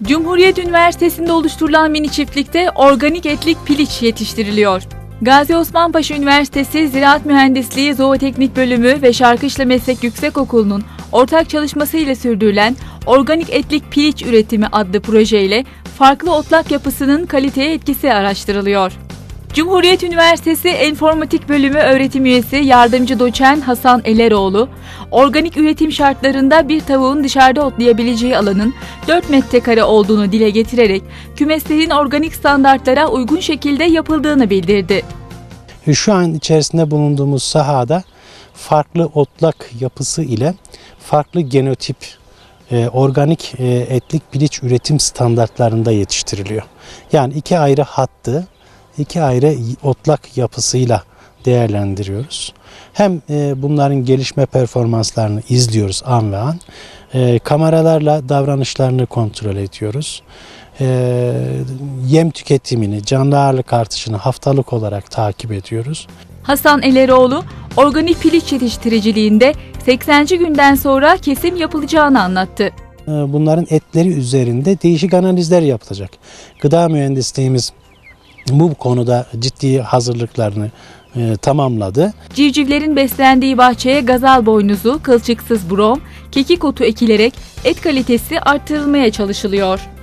Cumhuriyet Üniversitesi'nde oluşturulan mini çiftlikte organik etlik piliç yetiştiriliyor. Gazi Osman Paşa Üniversitesi Ziraat Mühendisliği Zooteknik Bölümü ve Şarkışla Meslek Yüksekokulu'nun ortak çalışmasıyla sürdürülen Organik Etlik Piliç Üretimi adlı projeyle farklı otlak yapısının kaliteye etkisi araştırılıyor. Cumhuriyet Üniversitesi Enformatik Bölümü öğretim üyesi yardımcı doçent Hasan Eleroğlu, organik üretim şartlarında bir tavuğun dışarıda otlayabileceği alanın 4 metrekare olduğunu dile getirerek kümeslerin organik standartlara uygun şekilde yapıldığını bildirdi. Şu an içerisinde bulunduğumuz sahada farklı otlak yapısı ile farklı genotip organik etlik piliç üretim standartlarında yetiştiriliyor. Yani iki ayrı hattı, iki ayrı otlak yapısıyla değerlendiriyoruz. Hem bunların gelişme performanslarını izliyoruz an ve an. Kameralarla davranışlarını kontrol ediyoruz. Yem tüketimini, canlı ağırlık artışını haftalık olarak takip ediyoruz. Hasan Eleroğlu, organik piliç yetiştiriciliğinde 80. günden sonra kesim yapılacağını anlattı. Bunların etleri üzerinde değişik analizler yapılacak. Gıda mühendisliğimiz bu konuda ciddi hazırlıklarını tamamladı. Civcivlerin beslendiği bahçeye gazal boynuzu, kılçıksız brom, kekik otu ekilerek et kalitesi artırılmaya çalışılıyor.